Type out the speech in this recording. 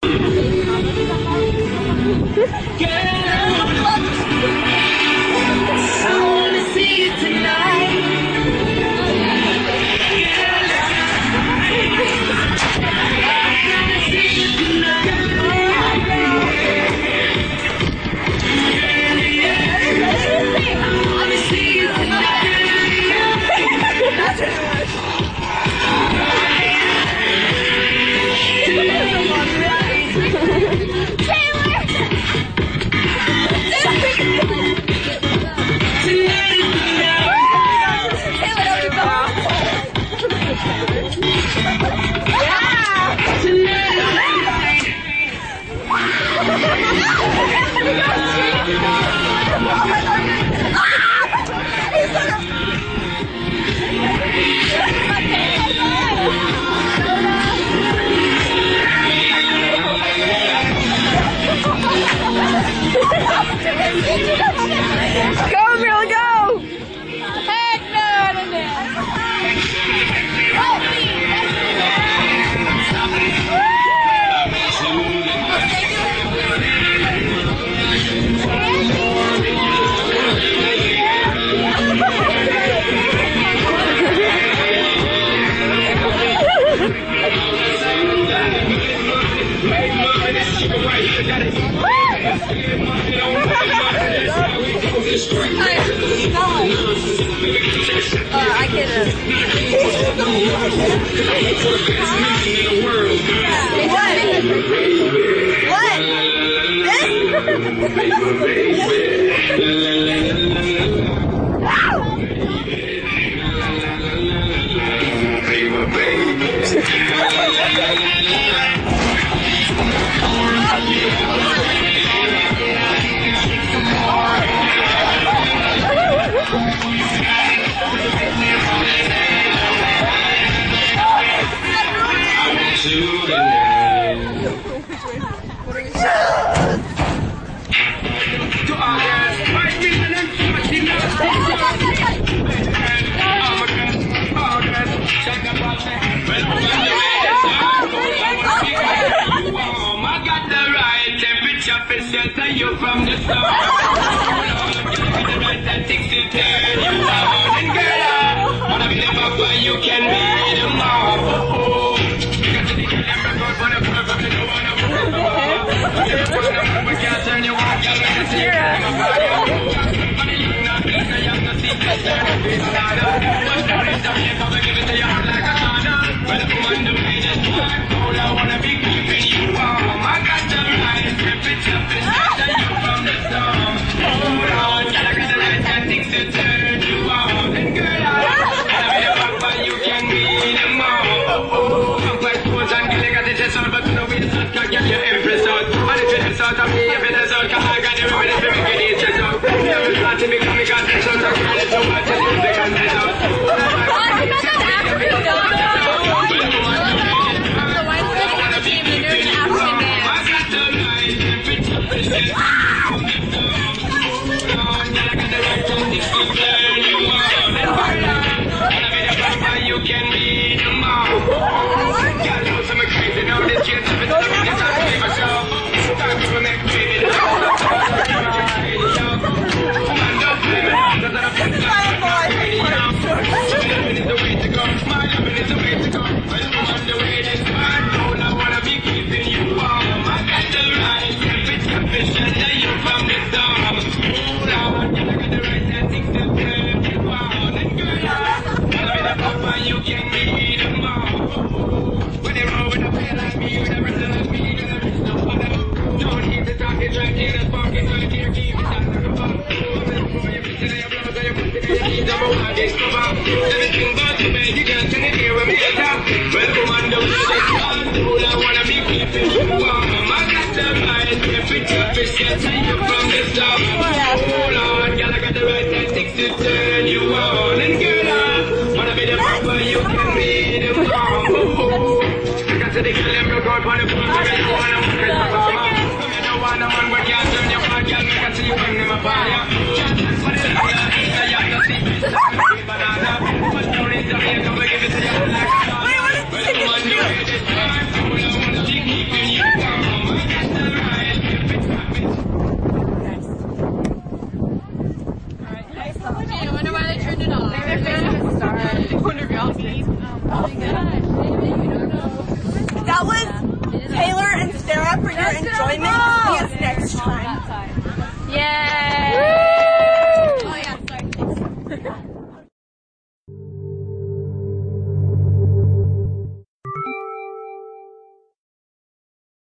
I get it. You from the start. That things to turn you on. And girl, wanna be the papa, you can be the mom. Because the girl never got for the purpose, you don't wanna move. We can't turn you on, girl, like a secret. But you not need to have to see the turn of his father. But now it's time you come and give it to your heart like a sauna. Well, I'm on the way, just one goal, I wanna be keeping you warm. I got the right, rip it up and from the storm. Hold on, girl, I got the right things to turn you on. And girl, I'll be the papa, you can be the mom. I'm quite close and girl, I got the chest out, but no way to can't get your empress out. And if it's out of me, if it's out, cause I got the remedy for me getting it chest out. Never start to become me got the chest out, girl, it's so much to live the content out. You can be the mom. Girl, know some crazy now. This kid's up and stuff. This has to be my show. Start to make baby the house. Man, don't play me. That's not a fun time. Loving is the way to go. My loving is the way to go. Well, I'm on the way this far. I wanna be keeping you warm. I got the right temperature. That you from the storm. Hold on, girl, I got the right things to turn you on. And girl, papa, you can be the mom. When they roll with a man like me, with a person like me, there is no other. Don't need to talk it right here, that's fucking right here, keep it down to the bottom. Everything but the bed, you can't turn it here with me at top. Well, come on, don't you just come through, I wanna be keeping you warm. I got the right temperature, fish can see you from the start. Hold on, girl, I got the right tactics to turn you on. And girl, wanna be the papa, you can be the mom. I got to the girl and broke out on the phone, I got you wanna work with my mama. You don't wanna man, but can't turn your back, girl, I can see you bring them a fire. Can't dance for the love, I have to see this banana. But don't need to be a couple, give it to you like a banana. Well, I'm on the way this time, I wanna be keeping you warm. That was Taylor and Sarah for your enjoyment. See us next time. Yeah.